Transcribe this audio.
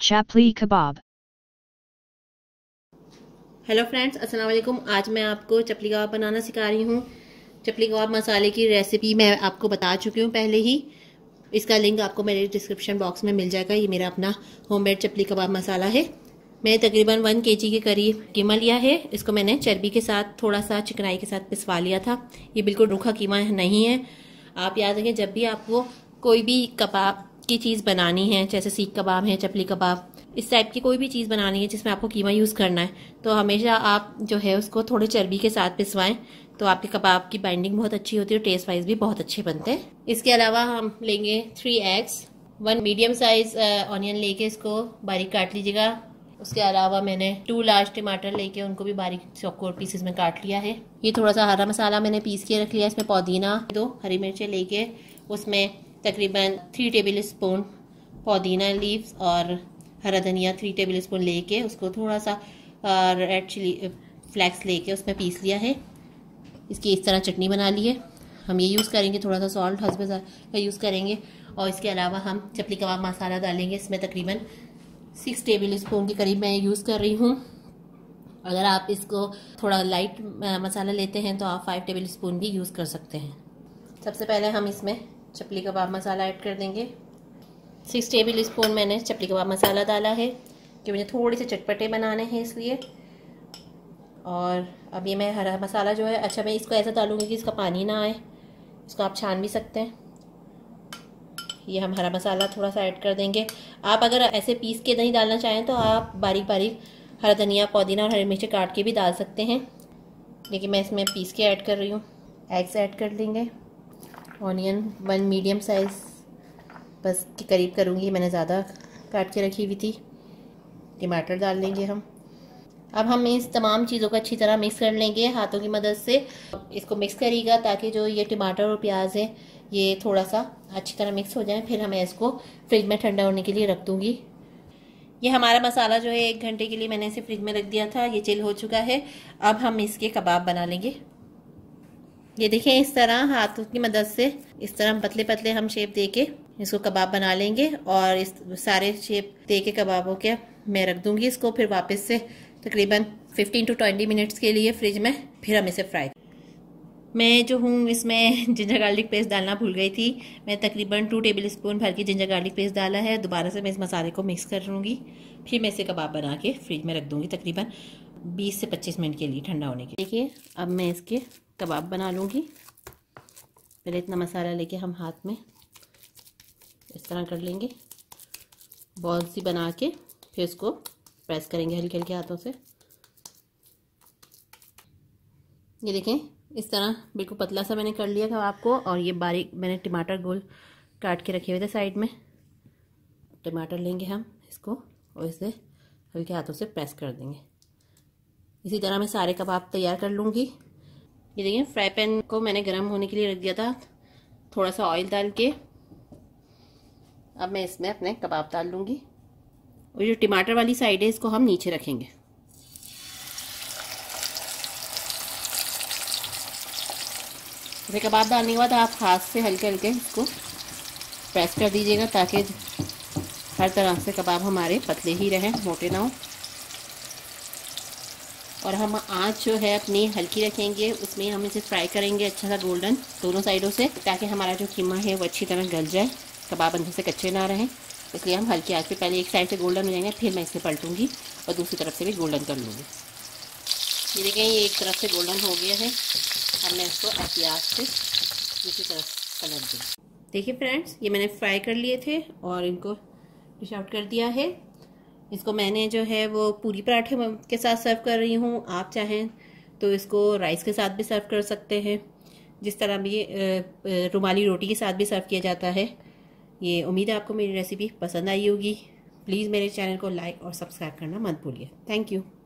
Chapli Kebab। Hello friends, अस्सलाम वालेकुम। आज मैं आपको चपली कबाब बनाना सिखा रही हूँ। चपली कबाब मसाले की रेसिपी मैं आपको बता चुकी हूँ पहले ही। इसका लिंक आपको मेरे डिस्क्रिप्शन बॉक्स में मिल जाएगा। ये मेरा अपना होममेड चपली कबाब मसाला है। मैं तकरीबन 1 kg के करीब कीमा लिया है। इसको मैंने चर्बी के साथ थोड़ा सा चिकनाई के साथ पिसवा लिया था। ये बिल्कुल रूखा कीमा नहीं है। आप याद रखें, जब भी आपको कोई भी कबाब की चीज़ बनानी है, जैसे सीख कबाब है, चपली कबाब, इस टाइप की कोई भी चीज़ बनानी है जिसमें आपको कीमा यूज़ करना है, तो हमेशा आप जो है उसको थोड़े चर्बी के साथ पिसवाएं। तो आपके कबाब की बाइंडिंग बहुत अच्छी होती है और टेस्ट वाइज भी बहुत अच्छे बनते हैं। इसके अलावा हम लेंगे 3 एग्स, 1 मीडियम साइज ऑनियन लेके इसको बारीक काट लीजिएगा। उसके अलावा मैंने 2 लार्ज टमाटर लेके उनको भी बारीक चौकोर पीसेस में काट लिया है। ये थोड़ा सा हरा मसाला मैंने पीस के रख लिया। इसमें पुदीना, 2 हरी मिर्चें लेके उसमें तकरीबन 3 टेबल स्पून पुदीना लीव्स और हरा धनिया 3 टेबल स्पून लेके उसको थोड़ा सा रेड चिली फ्लेक्स लेके उसमें पीस लिया है। इसकी इस तरह चटनी बना ली है। हम ये यूज़ करेंगे, थोड़ा सा सॉल्ट हस्बे का यूज़ करेंगे। और इसके अलावा हम चपली कबाब मसाला डालेंगे। इसमें तकरीबन 6 टेबल स्पून के करीब मैं यूज़ कर रही हूँ। अगर आप इसको थोड़ा लाइट मसाला लेते हैं तो आप 5 टेबल स्पून भी यूज़ कर सकते हैं। सबसे पहले हम इसमें चपली कबाब मसाला ऐड कर देंगे। 6 टेबल स्पून मैंने चपली कबाब मसाला डाला है कि मुझे थोड़े से चटपटे बनाने हैं इसलिए। और अब ये मैं हरा मसाला जो है, अच्छा मैं इसको ऐसा डालूंगी कि इसका पानी ना आए। इसको आप छान भी सकते हैं। ये हम हरा मसाला थोड़ा सा ऐड कर देंगे। आप अगर ऐसे पीस के नहीं डालना चाहें तो आप बारीक बारीक हरा धनिया, पुदीना और हरी मिर्ची काट के भी डाल सकते हैं, लेकिन मैं इसमें पीस के ऐड कर रही हूँ। एग्स ऐड कर देंगे। ऑनियन 1 मीडियम साइज़ बस के करीब करूँगी, मैंने ज़्यादा काट के रखी हुई थी। टमाटर डाल लेंगे हम। अब हम इस तमाम चीज़ों को अच्छी तरह मिक्स कर लेंगे हाथों की मदद से। इसको मिक्स करिएगा ताकि जो ये टमाटर और प्याज है ये थोड़ा सा अच्छी तरह मिक्स हो जाए। फिर मैं इसको फ्रिज में ठंडा होने के लिए रख दूँगी। ये हमारा मसाला जो है 1 घंटे के लिए मैंने इसे फ्रिज में रख दिया था। ये चिल हो चुका है। अब हम इसके कबाब बना लेंगे। ये देखें, इस तरह हाथों की मदद से इस तरह पतले पतले हम शेप दे के इसको कबाब बना लेंगे। और इस सारे शेप दे के कबाबों के मैं रख दूंगी इसको। फिर वापस से तकरीबन 15 to 20 मिनट्स के लिए फ्रिज में, फिर हम इसे फ्राई। मैं जो हूँ इसमें जिंजर गार्लिक पेस्ट डालना भूल गई थी। मैं तकरीबन 2 टेबल स्पून भर के जिंजर गार्लिक पेस्ट डाला है। दोबारा से मैं इस मसाले को मिक्स कर लूँगी। फिर मैं इसे कबाब बना के फ्रिज में रख दूँगी तकरीबन 20 से 25 मिनट के लिए ठंडा होने के लिए। देखिए, अब मैं इसके कबाब बना लूँगी। पहले इतना मसाला लेके हम हाथ में इस तरह कर लेंगे, बॉल सी बना के फिर इसको प्रेस करेंगे हल्के हल्के हाथों से। ये देखें, इस तरह बिल्कुल पतला सा मैंने कर लिया था आपको। और ये बारीक मैंने टमाटर गोल काट के रखे हुए थे साइड में। टमाटर लेंगे हम इसको और इसे हल्के हाथों से प्रेस कर देंगे। इसी तरह मैं सारे कबाब तैयार कर लूँगी। ये देखिए, फ्राई पैन को मैंने गर्म होने के लिए रख दिया था, थोड़ा सा ऑयल डाल के। अब मैं इसमें अपने कबाब डाल लूँगी। और जो टमाटर वाली साइड है इसको हम नीचे रखेंगे। फिर कबाब डालने के बाद आप हाथ से हल्के हल्के इसको प्रेस कर दीजिएगा ताकि हर तरह से कबाब हमारे पतले ही रहें, मोटे ना हो। और हम आँच जो है अपनी हल्की रखेंगे, उसमें हम इसे फ्राई करेंगे अच्छा सा गोल्डन दोनों साइडों से, ताकि हमारा जो कीमा है वो अच्छी तरह गल जाए, कबाब अंदर से कच्चे ना रहें। इसलिए हम हल्की आँच पे पहले एक साइड से गोल्डन हो जाएंगे, फिर मैं इसे पलटूंगी और दूसरी तरफ से भी गोल्डन कर लूँगी। ये देखें, ये एक तरफ से गोल्डन हो गया है। अब मैं इसको एहतियात से दूसरी तरफ पलट दूँ। देखिए फ्रेंड्स, ये मैंने फ्राई कर लिए थे और इनको डिश आउट कर दिया है। इसको मैंने जो है वो पूरी पराठे के साथ सर्व कर रही हूँ। आप चाहें तो इसको राइस के साथ भी सर्व कर सकते हैं, जिस तरह भी रुमाली रोटी के साथ भी सर्व किया जाता है। ये उम्मीद है आपको मेरी रेसिपी पसंद आई होगी। प्लीज़ मेरे चैनल को लाइक और सब्सक्राइब करना मत भूलिए। Thank you.